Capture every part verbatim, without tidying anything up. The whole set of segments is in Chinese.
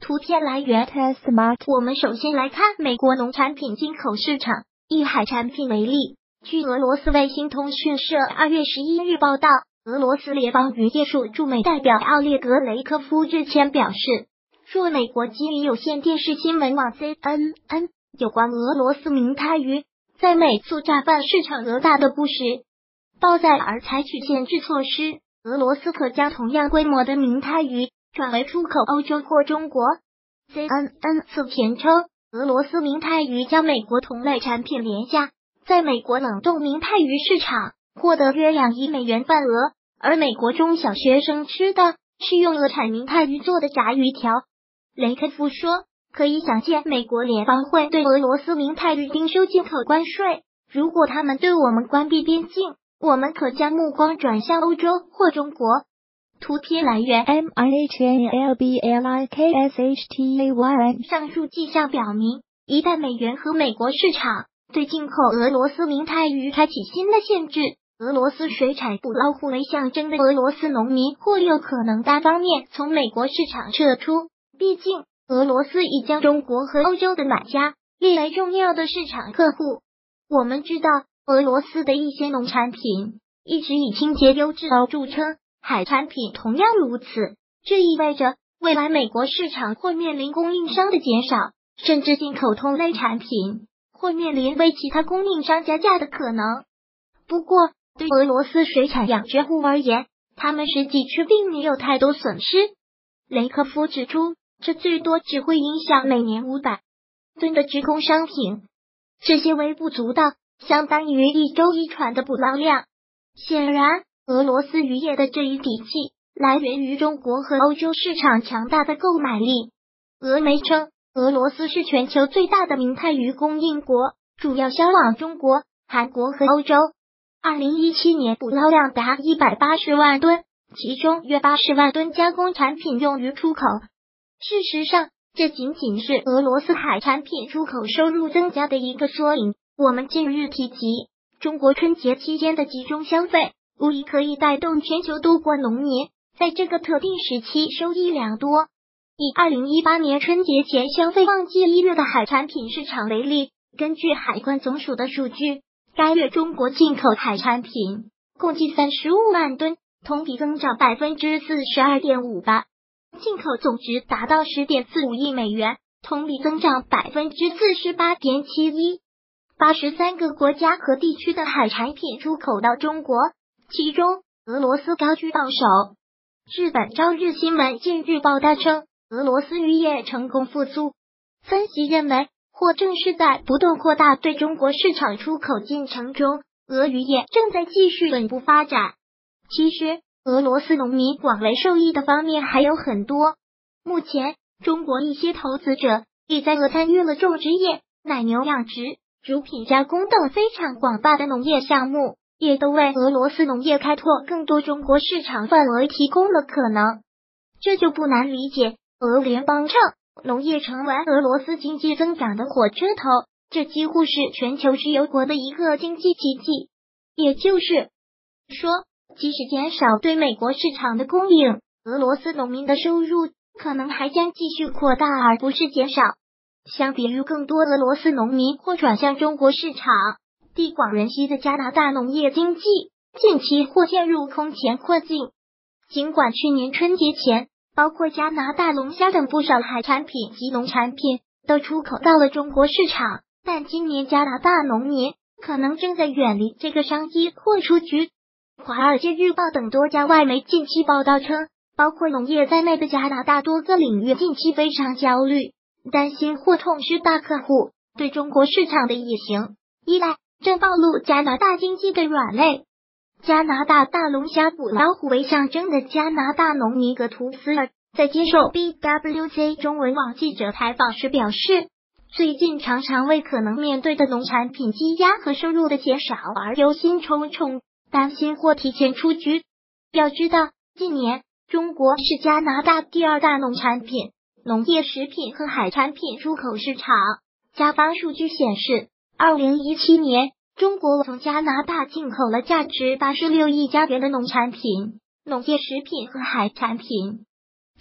图片来源 Testmark。我们首先来看美国农产品进口市场。以海产品为例，据俄罗斯卫星通讯社二月十一日报道，俄罗斯联邦渔业署驻美代表奥列格雷科夫日前表示，若美国基于有线电视新闻网 C N N 有关俄罗斯明太鱼在美速炸饭市场额大的不实报载而采取限制措施，俄罗斯可将同样规模的明太鱼转为出口欧洲或中国。 C N N 此前称，俄罗斯明太鱼将美国同类产品廉价，在美国冷冻明太鱼市场获得约两亿美元份额，而美国中小学生吃的是用俄产明太鱼做的炸鱼条。雷科夫说，可以想见美国联邦会对俄罗斯明太鱼征收进口关税，如果他们对我们关闭边境，我们可将目光转向欧洲或中国。图片来源 M I H N L B L I K S H T A Y N。 上述迹象表明，一旦美元和美国市场对进口俄罗斯明太鱼开启新的限制，俄罗斯水产捕捞虎为象征的俄罗斯农民或有可能单方面从美国市场撤出，毕竟俄罗斯已将中国和欧洲的买家列为重要的市场客户。我们知道，俄罗斯的一些农产品一直以清洁优质著称，海产品同样如此，这意味着未来美国市场会面临供应商的减少，甚至进口同类产品会面临为其他供应商加价的可能。不过，对俄罗斯水产养殖户而言，他们实际却并没有太多损失。雷科夫指出，这最多只会影响每年五百吨的直供商品，这些微不足道，相当于一周一船的捕捞量。显然，俄罗斯渔业的这一底气来源于中国和欧洲市场强大的购买力。俄媒称，俄罗斯是全球最大的明太鱼供应国，主要销往中国、韩国和欧洲。二零一七年捕捞量达一百八十万吨，其中约八十万吨加工产品用于出口。事实上，这仅仅是俄罗斯海产品出口收入增加的一个缩影。我们近日提及，中国春节期间的集中消费无疑可以带动全球多国农民在这个特定时期收益良多。以二零一八年春节前消费旺季一月的海产品市场为例，根据海关总署的数据，该月中国进口海产品共计三十五万吨，同比增长 百分之四十二点五八， 进口总值达到 十点四五亿美元，同比增长 百分之四十八点七一。八十三个国家和地区的海产品出口到中国，其中俄罗斯高居榜首。日本朝日新闻近日报道称，俄罗斯渔业成功复苏。分析认为，或正是在不断扩大对中国市场出口进程中，俄渔业正在继续稳步发展。其实，俄罗斯农民广为受益的方面还有很多。目前，中国一些投资者已在俄参与了种植业、奶牛养殖、乳品加工等非常广泛的农业项目，也都为俄罗斯农业开拓更多中国市场份额提供了可能。这就不难理解，俄联邦称农业成为俄罗斯经济增长的火车头，这几乎是全球石油国的一个经济奇迹。也就是说，即使减少对美国市场的供应，俄罗斯农民的收入可能还将继续扩大，而不是减少。相比于更多俄罗斯农民或转向中国市场，地广人稀的加拿大农业经济近期或陷入空前困境。尽管去年春节前，包括加拿大龙虾等不少海产品及农产品都出口到了中国市场，但今年加拿大农民可能正在远离这个商机或出局。华尔街日报等多家外媒近期报道称，包括农业在内的加拿大多个领域近期非常焦虑，担心或痛失大客户对中国市场的野行依赖，正暴露加拿大经济的软肋。加拿大大龙虾捕捞虎为象征的加拿大农民格图斯尔在接受 B W C 中文网记者采访时表示，最近常常为可能面对的农产品积压和收入的减少而忧心忡忡，担心或提前出局。要知道，近年中国是加拿大第二大农产品、农业食品和海产品出口市场。加方数据显示，二零一七年中国从加拿大进口了价值八十六亿加元的农产品、农业食品和海产品。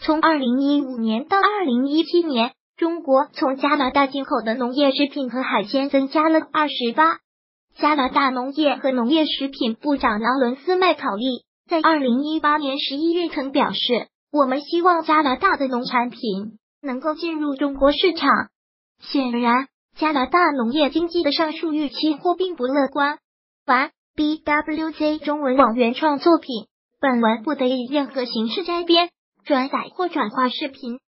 从二零一五年到二零一七年，中国从加拿大进口的农业食品和海鲜增加了二十八。加拿大农业和农业食品部长劳伦斯·麦考利在二零一八年十一月曾表示，我们希望加拿大的农产品能够进入中国市场。显然，加拿大农业经济的上述预期或并不乐观。完 B W C 中文网原创作品，本文不得以任何形式摘编、转载或转化视频。